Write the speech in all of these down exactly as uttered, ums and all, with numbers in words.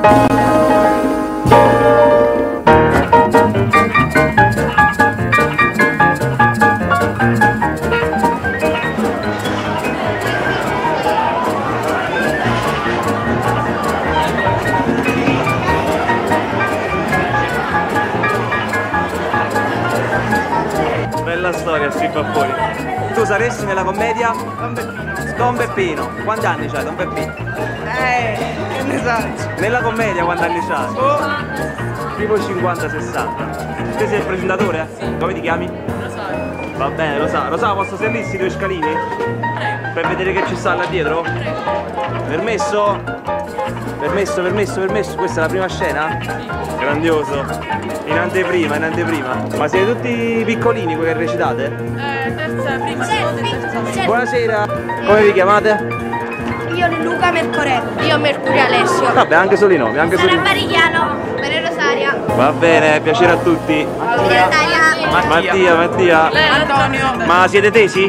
Bella storia sti papponi. Tu saresti nella commedia? Don Beppino. Don Beppino. Quanti anni c'hai Don Beppino? Eh, che ne sai? Nella commedia quanti anni c'hai? Oh. Tipo cinquanta sessanta. Te sei il presentatore? Sì. Come ti chiami? Rosario. Va bene, lo sa. Lo sa, posso servirsi due scalini? Prego. Per vedere che ci sta là dietro? Prego. Permesso? Permesso, permesso, permesso. Questa è la prima scena? Sì. Grandioso. In anteprima, in anteprima. Ma siete tutti piccolini voi che recitate? Eh, terza, prima, seconda e terza media. Buonasera. Come vi chiamate? Io Luca Mercoretto. Io Mercurio Alessio. Vabbè, anche solo i nomi, anche solo i nomi. Marigliano. Maria Rosaria. Va bene, piacere a tutti. Mattia. Mattia, Mattia. Lei Antonio. Ma siete tesi?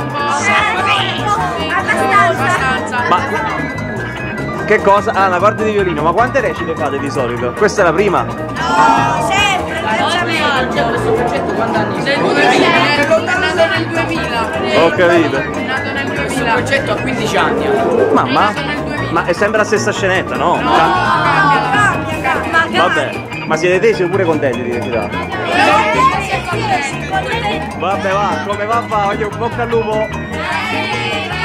Abbastanza. Ma che cosa? Ah, una parte di violino. Ma quante recite fate di solito? Questa è la prima? No, sempre. Questo progetto quando anni? Nel duemila. È nato nel duemila. Ho capito. È nato nel duemila. Questo progetto ha quindici anni. Mamma? Ma è sempre la stessa scenetta, no? No, cambia. Vabbè, ma siete tesi oppure contenti di recitare? Vabbè, va, come va, va, voglio un bocca al lupo.